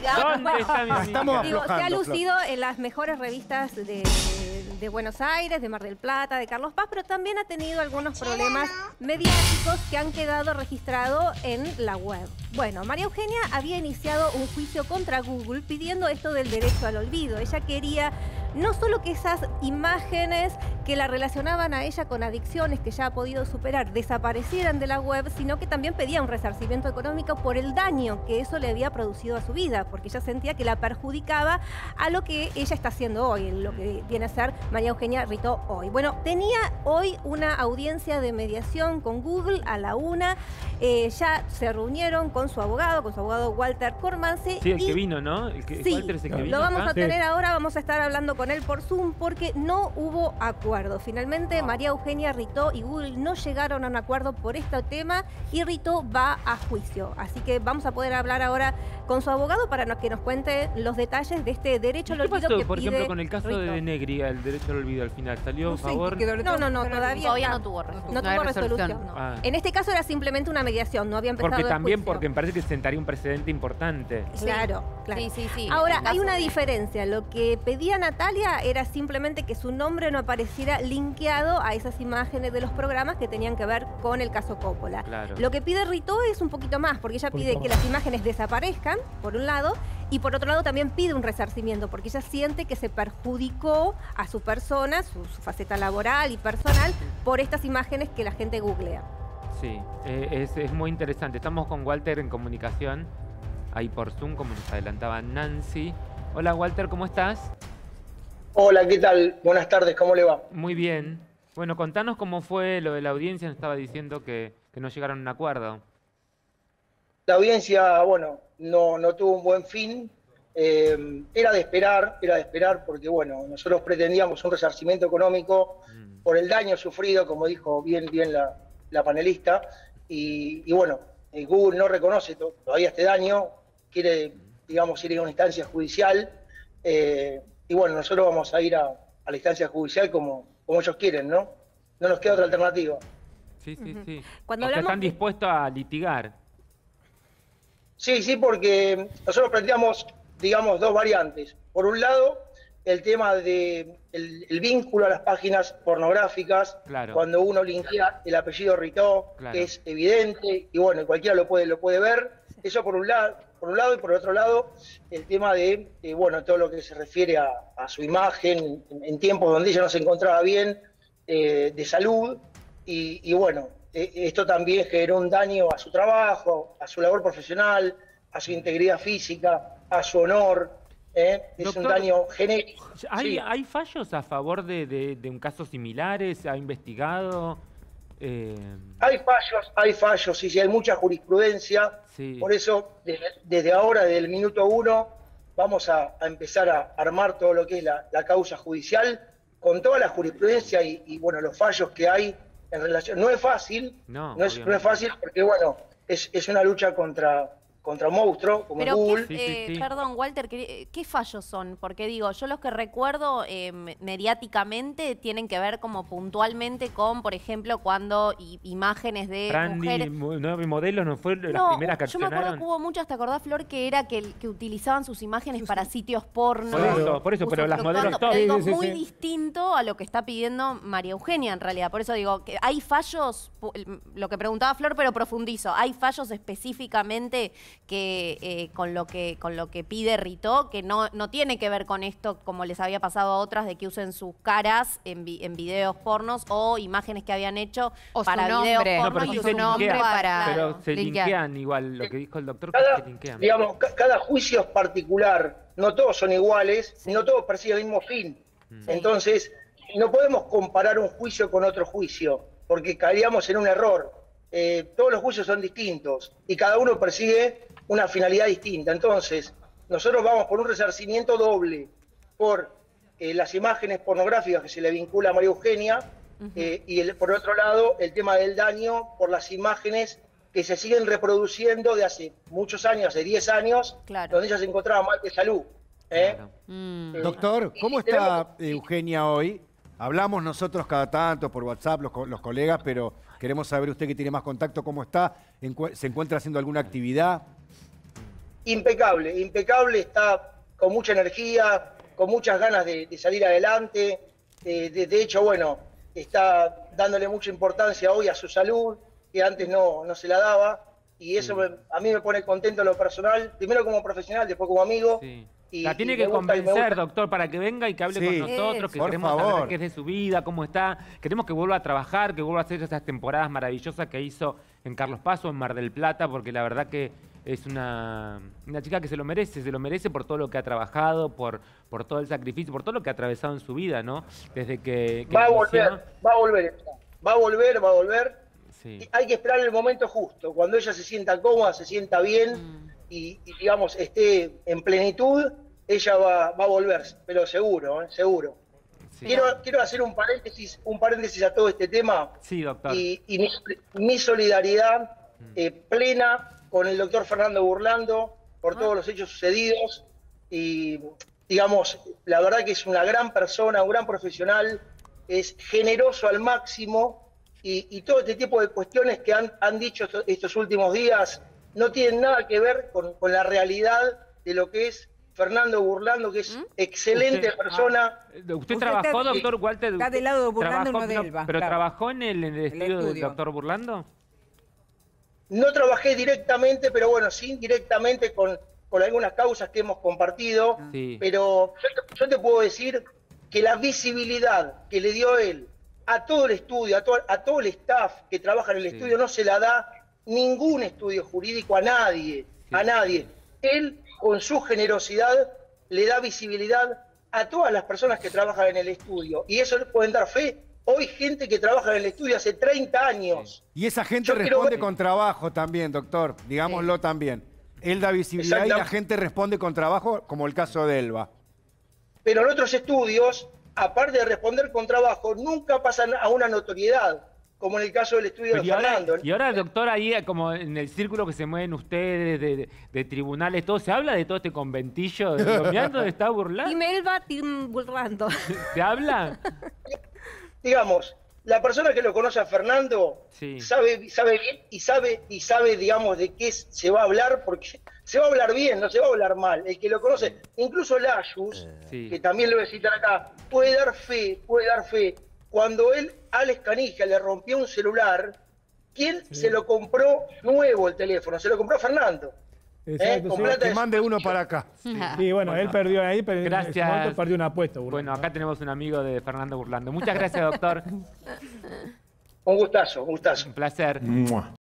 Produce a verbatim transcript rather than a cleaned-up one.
¿Dónde está mi Estamos amiga? Digo, se ha lucido en las mejores revistas de, de, de Buenos Aires, de Mar del Plata, de Carlos Paz, pero también ha tenido algunos problemas mediáticos que han quedado registrados en la web. Bueno, María Eugenia había iniciado un juicio contra Google pidiendo esto del derecho al olvido. Ella quería no solo que esas imágenes que la relacionaban a ella con adicciones que ya ha podido superar desaparecieran de la web, sino que también pedía un resarcimiento económico por el daño que eso le había producido a su vida, porque ella sentía que la perjudicaba a lo que ella está haciendo hoy, lo que viene a ser María Eugenia Ritó hoy. Bueno, tenía hoy una audiencia de mediación con Google a la una, eh, ya se reunieron con su abogado, con su abogado Walter Cormanzi. Sí, el y, que vino, ¿no? El que, sí, Walter es el que vino lo vamos acá. a tener ahora, vamos a estar hablando con él por Zoom porque no hubo acuerdo. Finalmente, María Eugenia Ritó y Google no llegaron a un acuerdo por este tema y Ritó va a juicio. Así que vamos a poder hablar ahora con su abogado para que nos cuente los detalles de este derecho al ¿Qué olvido pasó, que por pide ejemplo, con el caso Ritó? de De Negri, el derecho al olvido al final? ¿Salió a favor? No, no, no, todavía, Todavía no, no tuvo resolución. no No hay tuvo resolución. resolución. no. Ah. En este caso era simplemente una mediación, no había empezado Porque el también, juicio. porque me parece que sentaría un precedente importante. Claro, claro. Sí, sí, sí. Ahora, En hay caso una de- diferencia. Lo que pedía Natalia era simplemente que su nombre no apareciera linkeado a esas imágenes de los programas que tenían que ver con el caso Coppola. Claro. Lo que pide Ritó es un poquito más, porque ella pide que las imágenes desaparezcan, por un lado, y por otro lado también pide un resarcimiento, porque ella siente que se perjudicó a su persona, su, su faceta laboral y personal, por estas imágenes que la gente googlea. Sí, eh, es, es muy interesante. Estamos con Walter en comunicación, ahí por Zoom, como nos adelantaba Nancy. Hola Walter, ¿cómo estás? Hola, ¿qué tal? Buenas tardes, ¿cómo le va? Muy bien. Bueno, contanos cómo fue lo de la audiencia. Nos estaba diciendo que, que no llegaron a un acuerdo. La audiencia, bueno, no, no tuvo un buen fin. Eh, era de esperar, era de esperar porque, bueno, nosotros pretendíamos un resarcimiento económico Mm. por el daño sufrido, como dijo bien, bien la, la panelista. Y, y bueno, eh, Google no reconoce to- todavía este daño, quiere, digamos, ir a una instancia judicial. Eh, y bueno, nosotros vamos a ir a, a la instancia judicial como, como ellos quieren, ¿no? No nos queda otra alternativa. Sí, sí, Ujú. sí. Cuando O sea, hablamos están de- dispuestos a litigar. Sí, sí, porque nosotros planteamos, digamos, dos variantes. Por un lado, el tema de el, el vínculo a las páginas pornográficas, Claro. cuando uno linkea el apellido Ritó, Claro. que es evidente, y bueno, cualquiera lo puede, lo puede ver. Eso por un lado, por un lado, y por el otro lado, el tema de, eh, bueno, todo lo que se refiere a, a su imagen en, en tiempos donde ella no se encontraba bien, eh, de salud, y, y bueno, eh, esto también generó un daño a su trabajo, a su labor profesional, a su integridad física, a su honor. ¿eh? Es Doctor, un daño genérico. ¿Hay, Sí. ¿Hay fallos a favor de, de, de un caso similares? ¿Ha investigado? Eh, Hay fallos, hay fallos, sí, sí, hay mucha jurisprudencia. Sí. Por eso, desde, desde ahora, desde el minuto uno, vamos a, a empezar a armar todo lo que es la, la causa judicial, con toda la jurisprudencia y, y, bueno, los fallos que hay en relación. No es fácil, No, no, es, obviamente. no es fácil porque, bueno, es, es una lucha contra, contra un monstruo como Pero, Google. ¿qué, Sí, sí, eh, sí. perdón, Walter, ¿qué, qué fallos son? Porque digo, yo los que recuerdo eh, me- mediáticamente tienen que ver como puntualmente con, por ejemplo, cuando i- imágenes de Brandy, mujeres... mo- nueve modelos, ¿no fue las No, primeras que yo me acuerdo accionaron? que hubo muchas, ¿te acordás, Flor? Que era que, que utilizaban sus imágenes para sitios porno. Por eso, por eso, pero las modelos Usufructuando, top. pero digo, Sí, sí, muy sí. distinto a lo que está pidiendo María Eugenia, en realidad. Por eso digo, que hay fallos, pu- lo que preguntaba Flor, pero profundizo. ¿Hay fallos específicamente que eh, con lo que con lo que pide Ritó, que no, no tiene que ver con esto, como les había pasado a otras, de que usen sus caras en, vi- en videos pornos o imágenes que habían hecho O su para videos nombre. No, porno pero y sí su se nombre linkea, para... pero se linkear. linkean igual, lo que dijo el doctor, que Cada, se linkean. digamos, ca- cada juicio es particular, no todos son iguales, no todos persiguen el mismo fin. Entonces, no podemos comparar un juicio con otro juicio, porque caeríamos en un error. Eh, todos los juicios son distintos y cada uno persigue una finalidad distinta. Entonces, nosotros vamos por un resarcimiento doble, por eh, las imágenes pornográficas que se le vincula a María Eugenia, eh, y el- por otro lado, el tema del daño por las imágenes que se siguen reproduciendo de hace muchos años, hace diez años, Claro. donde ella se encontraba mal de salud. ¿eh? Claro. Mm. Eh, Doctor, ¿cómo y tenemos- está Eugenia hoy? Hablamos nosotros cada tanto por WhatsApp, los, co- los colegas, pero queremos saber usted que tiene más contacto, ¿cómo está? Encue- ¿Se encuentra haciendo alguna actividad? impecable, impecable, está con mucha energía, con muchas ganas de, de salir adelante. Eh, de, de hecho, bueno, está dándole mucha importancia hoy a su salud, que antes no, no se la daba. Y eso Sí. me- a mí me pone contento en lo personal, primero como profesional, después como amigo. Sí. Y- la tiene y que me gusta- y me convencer, gusta- doctor, para que venga y que hable Sí. con nosotros, que Por queremos favor. saber qué es de su vida, cómo está. Queremos que vuelva a trabajar, que vuelva a hacer esas temporadas maravillosas que hizo en Carlos Paz o en Mar del Plata, porque la verdad que es una, una chica que se lo merece, se lo merece por todo lo que ha trabajado, por, por todo el sacrificio, por todo lo que ha atravesado en su vida, ¿no? Desde que, que Va a inició. volver, va a volver, va a volver, va a volver. Sí. Y hay que esperar el momento justo, cuando ella se sienta cómoda, se sienta bien y, y, digamos, esté en plenitud, ella va, va a volver, pero seguro, ¿eh? seguro. Sí. Quiero, quiero hacer un paréntesis, un paréntesis a todo este tema Sí, doctor. y, y mi, mi solidaridad eh, plena con el doctor Fernando Burlando por todos los hechos sucedidos y, digamos, la verdad que es una gran persona, un gran profesional, es generoso al máximo y, y todo este tipo de cuestiones que han, han dicho estos, estos últimos días no tienen nada que ver con, con la realidad de lo que es Fernando Burlando, que es excelente Usted- persona. ¿Usted, Usted trabajó, está- doctor Walter? está del lado de Burlando y trabajó- no de Elba, ¿Pero claro. trabajó en el, en el estudio del estudio. doctor Burlando? No trabajé directamente, pero bueno, sí indirectamente con, con algunas causas que hemos compartido. Sí. Pero yo te, yo te puedo decir que la visibilidad que le dio él a todo el estudio, a todo, a todo el staff que trabaja en el Sí. estudio, no se la da ningún estudio jurídico a nadie, Sí. a nadie. Él, con su generosidad, le da visibilidad a todas las personas que trabajan en el estudio. Y eso le pueden dar fe. Hoy gente que trabaja en el estudio hace treinta años. Y esa gente Yo quiero responde ver- con trabajo también, doctor. Digámoslo también. Él da visibilidad y la Exactamente. gente responde con trabajo, como el caso de Elba. Pero en otros estudios, aparte de responder con trabajo, nunca pasan a una notoriedad, como en el caso del estudio Pero de y, ahora, Fernando. y ahora, doctor, ahí eh, como en el círculo que se mueven ustedes, de, de- de tribunales, todo, ¿se habla de todo este conventillo? ¿De Mirando está burlando? Team Elba, Team Burlando. ¿Se habla? Digamos, la persona que lo conoce a Fernando Sí. sabe, sabe bien y sabe, y sabe, digamos, de qué se va a hablar, porque se va a hablar bien, no se va a hablar mal. El que lo conoce, incluso Layus, Sí. que también lo voy a citar acá, puede dar fe, puede dar fe. Cuando él, Alex Canija, le rompió un celular, ¿quién se lo compró nuevo el teléfono? Se lo compró Fernando. ¿eh? Exacto, Con sí. plata Que de mande su uno bolsillo. para acá. Sí, bueno, él perdió ahí, pero en ese Gracias. momento perdió una apuesta. Burlando, Bueno, ¿no? acá tenemos un amigo de Fernando Burlando. Muchas gracias, doctor. Un gustazo, un gustazo. Un placer. Mua.